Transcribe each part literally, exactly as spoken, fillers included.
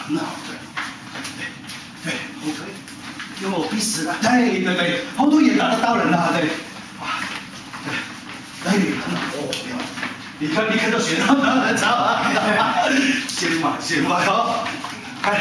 很好，对，对，对，后腿，因为我逼死了，对对对，后腿也打得到人了，对，啊，对，对，很好，哦，漂亮，你看你看都学到了，知道吗？行吧，行吧，好，哎，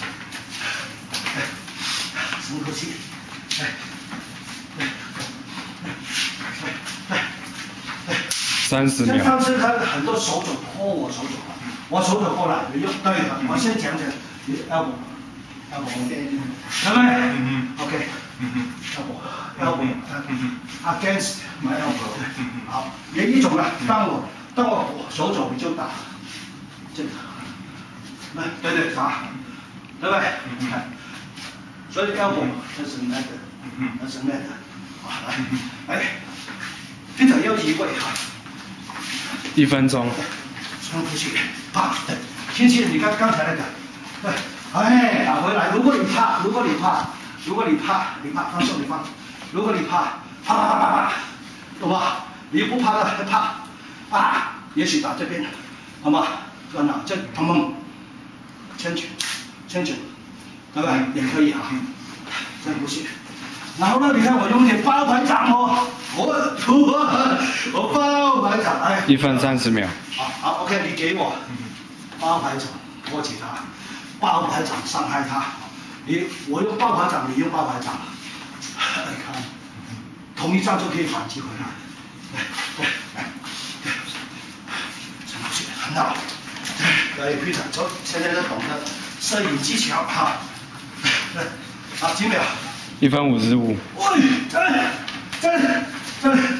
深呼吸，哎，对，对，对，对。 三十秒。 上次他很多手肘拖我手肘，我手肘过来没用，对的，我先讲讲，你 elbow elbow， 对不对？嗯 OK， 嗯 elbow elbow against my elbow， 好，也一种了。当我当我手肘你就打这个，来，对对打，对不对？看，所以 elbow 它是那个，它是那个，好来，哎，非常要机会哈。 一分钟。 深呼吸，啪，对，轻轻，你看刚才那个，对，哎，打回来。如果你怕，如果你怕，如果你怕，你怕，放手，你放。如果你怕，啪啪啪啪啪，懂吗？你不怕的，怕，啊，也许打这边，好吗？转脑，这砰砰，牵举，牵举，对不对？也可以啊。深呼吸。然后呢，你看我用点包排掌哦，我我我包排掌，哎， 一分三十秒。 好，好 ，OK， 你给我包排掌，托起他，包排掌伤害他，你我用包排掌，你用包排掌，你看，同一招就可以反击回来，对对对对，深呼吸，很好，对，非常，从现在都懂得摄影技巧哈，对，好，几秒。 一分五十五。 喂，站站站